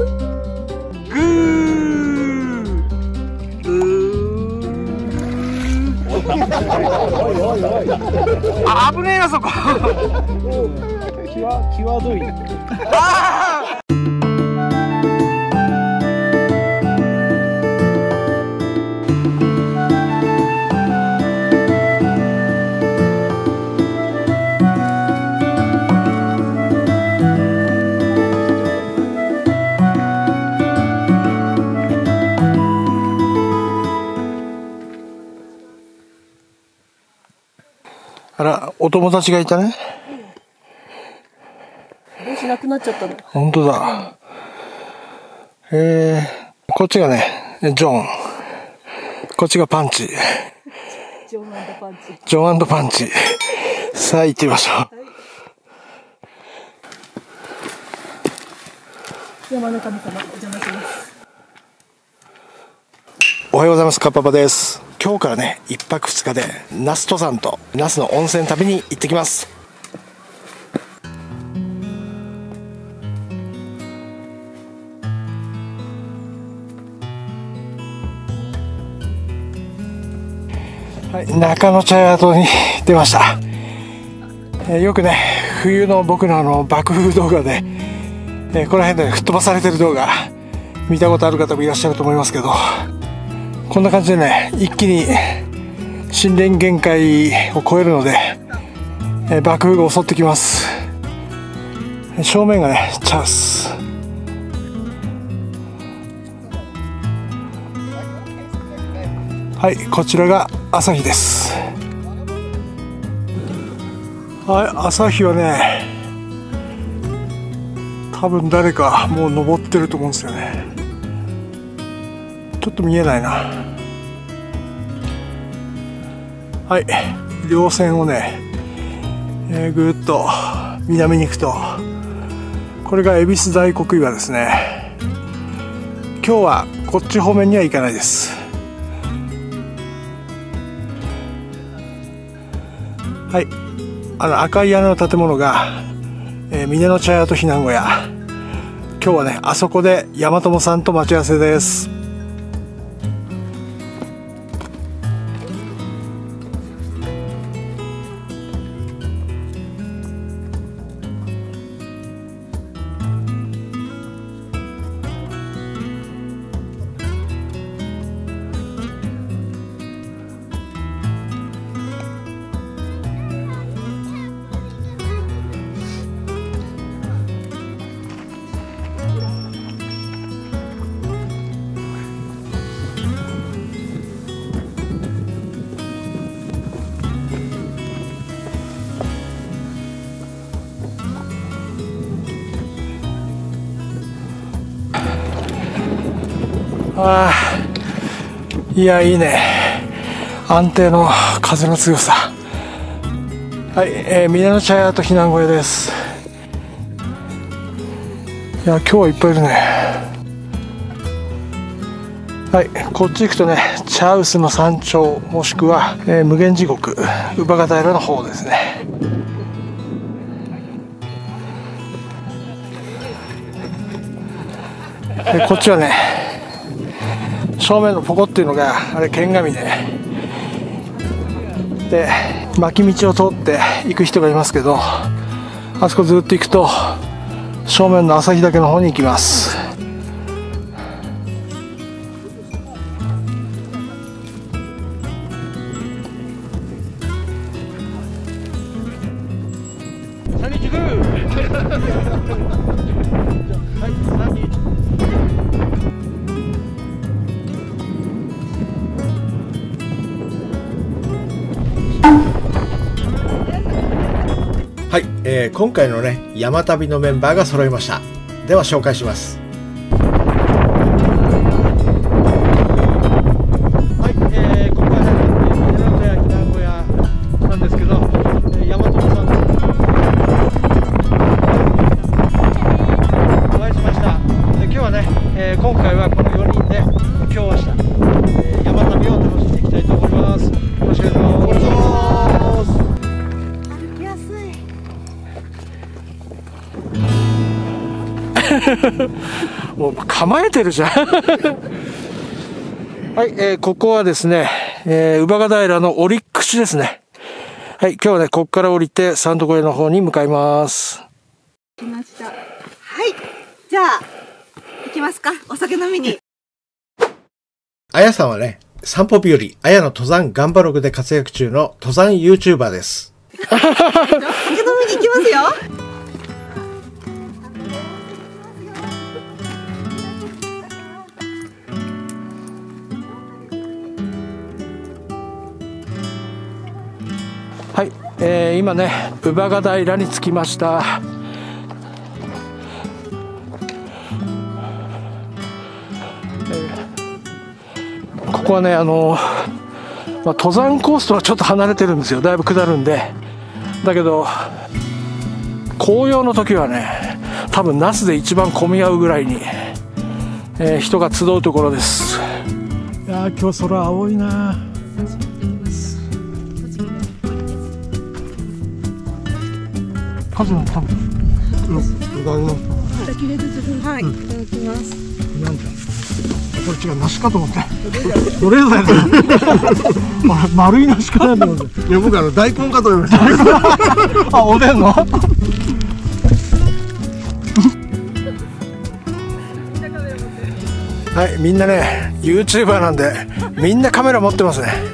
グー。あ、危ねえなそこ。 際どい。 あー。あら、お友達がいたね。 帽子なくなっちゃったの。 本当だ。こっちがね、ジョン。こっちがパンチ。 ジョン&パンチ。 ジョン&パンチ。さあ行ってみましょう。はい、 山の神様、お邪魔します。 おはようございます。カッパパです。今日からね、1泊2日で那須登山と那須の温泉旅に行ってきます。はい、中野茶屋に出ました。よくね、冬の僕の爆風動画で、この辺で吹っ飛ばされてる動画見たことある方もいらっしゃると思いますけど、こんな感じでね、一気に森林限界を超えるので、爆風が襲ってきます。正面がね、茶臼。はい、こちらが朝日です。はい、朝日はね、多分誰かもう登ってると思うんですよね。ちょっと見えないな。はい、稜線をね、ぐーっと南に行くと、これが恵比寿大黒岩ですね。今日はこっち方面には行かないです。はい、赤い屋根の建物が、峰の茶屋と避難小屋。今日はね、あそこで山友さんと待ち合わせです。ああ、いや、いいね。安定の風の強さ。はい、峰の茶屋と避難小屋です。いや、今日はいっぱいいるね。はい、こっち行くとね、茶臼の山頂、もしくは、無限地獄、乳母ヶ平の方ですね。こっちはね、正面のポコっていうのがあれ剣ヶ峰で、巻き道を通って行く人がいますけど、あそこずっと行くと正面の朝日岳の方に行きます。はい、今回のね、山旅のメンバーが揃いました。では紹介します。はい、今回は峰の茶屋避難小屋なんですけど、山友さんお会いしました。で、今日はね、今回はこの4人で今日明日、山旅を楽しんでいきたいと思います。よろしくお願いします。 歩きやすい。 もう構えてるじゃん。はい、ここはですね、乳母ヶ平のオリックスですね。はい、今日はね、ここから降りて、三都小屋の方に向かいます。 来ました。はい、じゃあ、行きますか。お酒飲みに。 あやさんはね、散歩日和、あやの登山ガンバログで活躍中の登山 YouTuber です。 お酒飲みに行きますよ。 はい、今ね、乳母ヶ平に着きました。ここはね、登山コースとはちょっと離れてるんですよ。だいぶ下るんで。だけど、紅葉の時はね、多分那須で一番混み合うぐらいに、人が集うところです。いやー、今日空青いな。数の多分、 はい、いただきます。 なんだ。これ違う、梨かと思って。それぞれ丸い梨かなと思って。 いや、僕大根かと思いました。 あ、おでんの。はい、みんなね、YouTuber なんで、みんなカメラ持ってますね。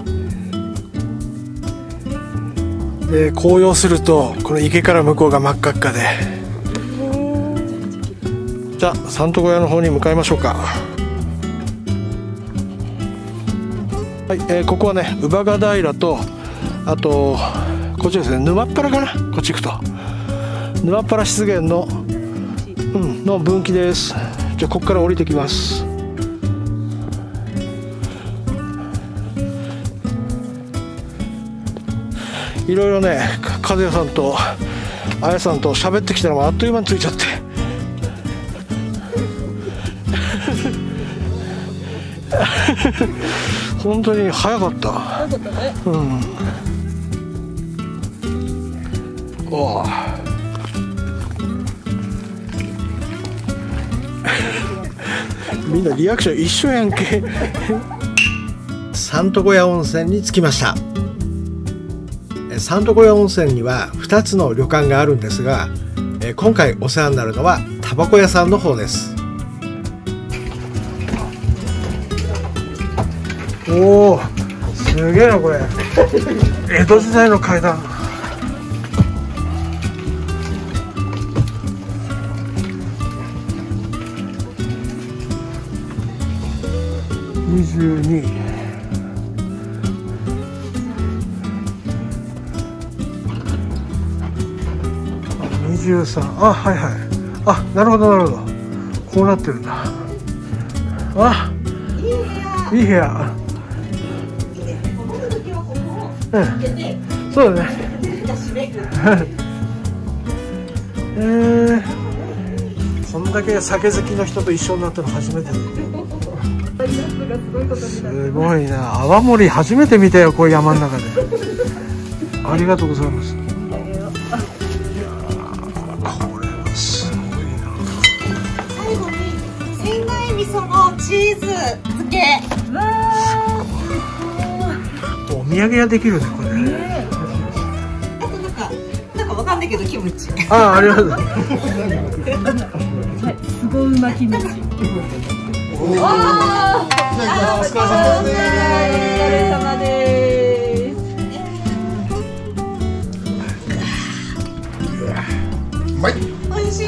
で、紅葉すると、この池から向こうが真っ赤っかで。じゃあ、三都小屋の方に向かいましょうか。はい、ここはね、乳母ヶ平と、あと、こっちですね、沼っ原かな、こっち行くと。沼っ原湿原の、の分岐です。じゃあ、ここから降りてきます。いろいろね、和也さんと、あやさんと喋ってきたのがあっという間に着いちゃって。本当に早かった。 早かったね。 おみんなリアクション一緒やんけ。 三都小屋温泉に着きました。三都小屋温泉には2つの旅館があるんですが、今回お世話になるのはタバコ屋さんの方です。 おお、すげえなこれ。江戸時代の階段。22。23。あ、はいはい。あ、なるほどなるほど。こうなってるんだ。あ、いい部屋。うん、そうだね。こんだけ酒好きの人と一緒になったの初めてだ。すごいな。泡盛初めて見たよ、こういう山の中で。ありがとうございます。いやこれはすごいな。 最後に仙台味噌のチーズ漬け。 お土産屋できるねこれ。 あとなんかわかんないけどキムチ。 あ、ありがとう。 はい、すごいうまキムチ。おー、お疲れ様です。 うまい。 美味しい。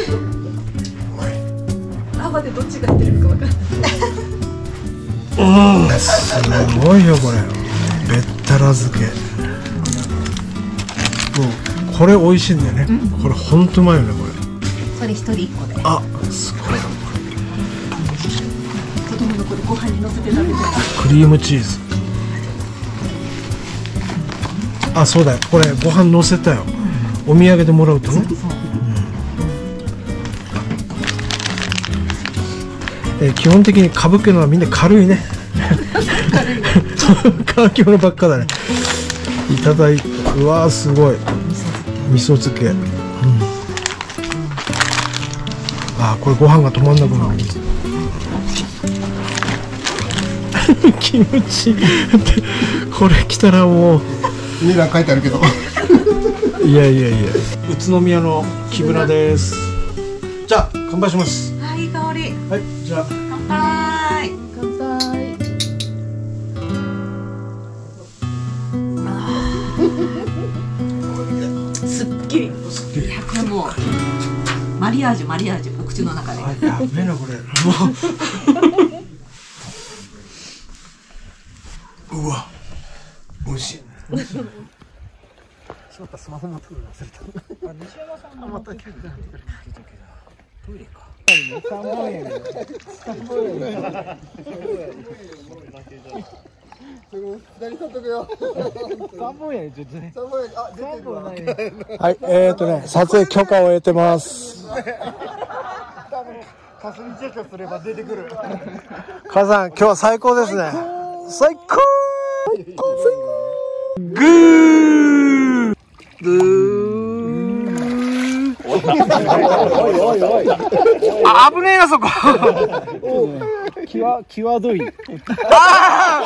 泡でどっちが入ってるかわかんない。 すごいよこれ。べったら漬け。もうこれ美味しいんだよね。これ本当うまいよねこれ。 それ一人一個で。 あ、すごい。 子供の頃ご飯に乗せて食べてた。 クリームチーズ。あ、そうだよ。これご飯乗せたよ。お土産でもらうとね。基本的に歌舞伎のはみんな軽いね。軽いものばっかだね。いただいて、うわーすごい。味噌漬け。 あ、これご飯が止まんなくなる。キムチこれ来たらもう値段書いてあるけどいやいやいや、宇都宮の木村です。じゃあ乾杯します。 はい、いい香り。 はい、じゃあ乾杯。乾杯。すっきり。 すっきり。 いや、これもうマリアージュ、お口の中で。 あ、やべえなこれ。うわ、美味しい。しまった、スマホ持ってくるの忘れた。あ、西山さんのまたトイレか。3万円。 左取っとくよ。 3万円ちょっとね。 3万円、あ、出てるわ。 はい、撮影許可を得てます。 多分かすみチェックすれば出てくる。 母さん、今日は最高ですね。最高。グー。あ、危ねえなそこ。際どい。ああ。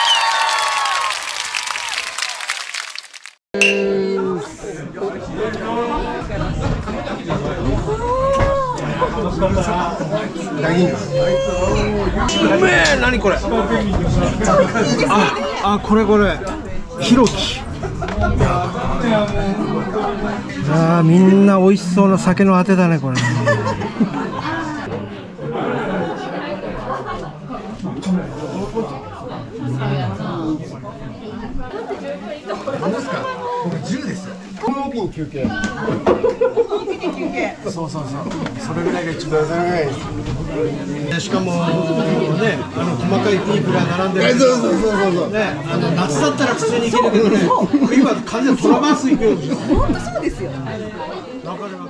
うめえ、何これ。あ、これひろき。あー、みんな美味しそうな酒のあてだねこれ。 何ですか？僕10です。この奥に休憩。 そう、それぐらいが一番。しかもね、細かいピークが並んでる。そうね、夏だったら普通に行けるけどね、冬は完全にトラバース行くよ。 本当そうですよ。 わかる。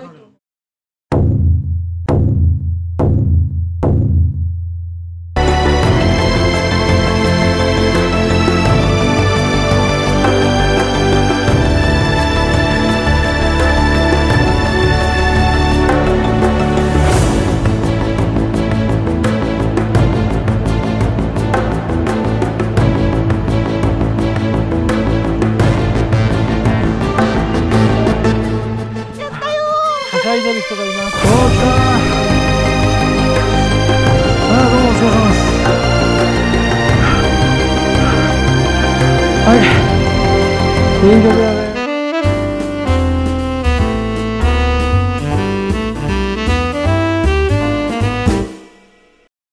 はしゃいでる人がいます。おー、来たー。あー、どうもお疲れ様です。はい。いい曲だね。